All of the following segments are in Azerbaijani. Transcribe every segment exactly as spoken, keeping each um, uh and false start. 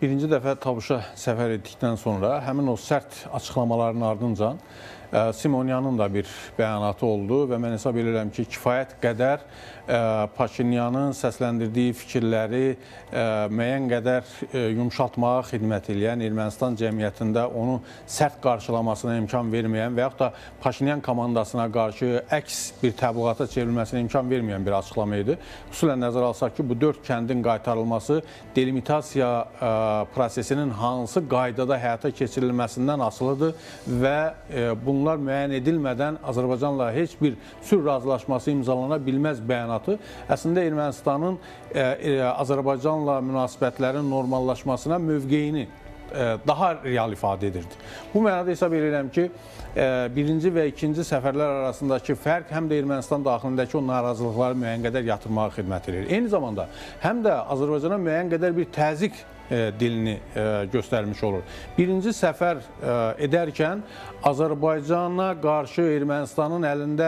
birinci dəfə Tabuşa səfər etdikdən sonra həmin o sərt açıqlamaların ardınca Simonyanın da bir bəyanatı oldu və mən hesab edirəm ki, kifayət qədər Paşinyanın səsləndirdiyi fikirləri müəyyən qədər yumşaltmağa xidmət edən, Ermənistan cəmiyyətində onu sərt qarşılamasına imkan verməyən və yaxud da Paşinyan komandasına qarşı əks bir təbliğata çevrilməsinə imkan verməyən bir açıqlama idi. Xüsusən nəzərə alsaq ki, bu dörd kəndin qaytarılması delimitasiya prosesinin hansı qaydada həyata keçirilməsindən asılıdır və bunlar müəyyən edilmədən Azərbaycanla heç bir sülh razılaşması imzalana bilməz bəyanatı əslində Ermənistanın Azərbaycanla münasibətlərin normallaşmasına mövqeyini daha real ifadə edirdi. Bu mənada hesab edirəm ki, birinci və ikinci səfərlər arasındakı fərq həm də Ermənistan daxilindəki o narazılıqları müəyyən qədər yatırmağa xidmət edir. Eyni zamanda həm də Azərbaycana müəyyən qədər bir təzyiq dilini göstərmiş olur. Birinci səfər edərkən Azərbaycana qarşı Ermənistanın əlində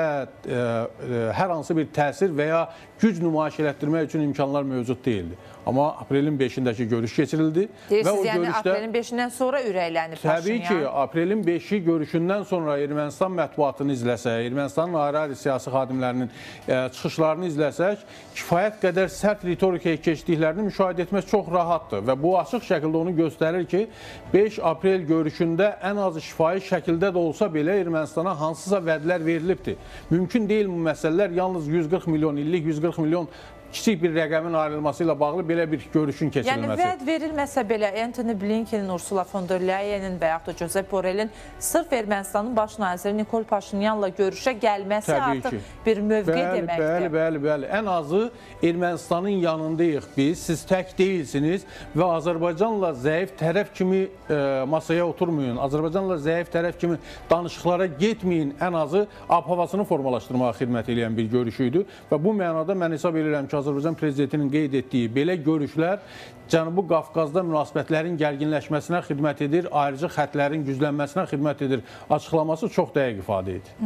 hər hansı bir təsir və ya güc nümayiş elətdirmək üçün imkanlar mövcud deyildi. Amma aprelin beşindəki görüş keçirildi. Deyirsiniz, yəni aprelin beşindən sonra ürəklənib Paşinyan? Təbii ki, aprelin beşi görüşündən sonra Ermənistan mətbuatını izləsək, Ermənistanın ayrı-ayrı siyasi xadimlərinin çıxışlarını izləsək, kifayət qədər sərt ritorikaya keçdiklərini müşahidə etmək çox rahatdır və bu açıq şəkildə onu göstərir ki, beş aprel görüşündə ən azı şifahi şəkildə də olsa belə Ermənistana hansısa vədlər verilibdir. Mümkün deyil bu məsələlər yalnız yüz qırx milyon illik, yüz qırx milyon kiçik bir rəqəmin ayrılması ilə bağlı belə bir görüşün keçirilməsi. Yəni, vəd verilməsə belə Antony Blinkenin, Ursula von der Leyen'in və yaxud da Josep Borrell'in sırf Ermənistanın baş naziri Nikol Paşinyanla görüşə gəlməsi Təbii artıq ki. bir mövqe bəli, deməkdir. Bəli, bəli, bəli. Ən azı Ermənistanın yanındayıq biz, siz tək deyilsiniz və Azərbaycanla zəif tərəf kimi e, masaya oturmayın, Azərbaycanla zəif tərəf kimi danışıqlara getməyin, ən azı ab-havasını formalaşdırmağa xidmət edən bir görüşüydü və bu mənada mən hesab edirəm ki, Azərbaycan prezidentinin qeyd etdiyi belə görüşlər Cənubi Qafqazda münasibətlərin gərginləşməsinə xidmət edir, ayrıca xətlərin güclənməsinə xidmət edir. Açıqlaması çox dəqiq ifadə edir.